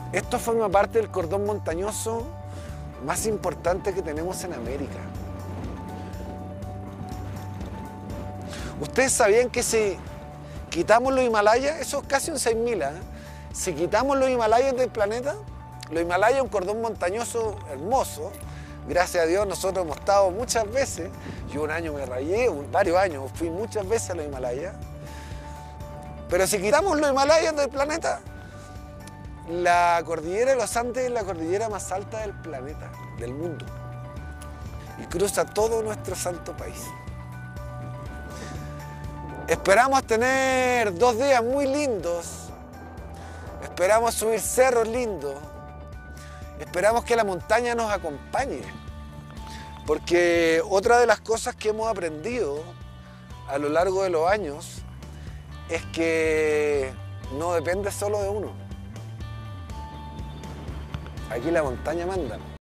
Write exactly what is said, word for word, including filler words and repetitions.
Esto forma parte del cordón montañoso más importante que tenemos en América. ¿Ustedes sabían que si quitamos los Himalayas, eso es casi un seis mil, ¿eh? Si quitamos los Himalayas del planeta, los Himalayas es un cordón montañoso hermoso. Gracias a Dios nosotros hemos estado muchas veces. Yo un año me rayé, varios años, fui muchas veces a los Himalayas. Pero si quitamos los Himalayas del planeta, la cordillera de los Andes es la cordillera más alta del planeta, del mundo. Y cruza todo nuestro santo país. Esperamos tener dos días muy lindos. Esperamos subir cerros lindos. Esperamos que la montaña nos acompañe. Porque otra de las cosas que hemos aprendido a lo largo de los años es que no depende solo de uno. Aquí la montaña manda.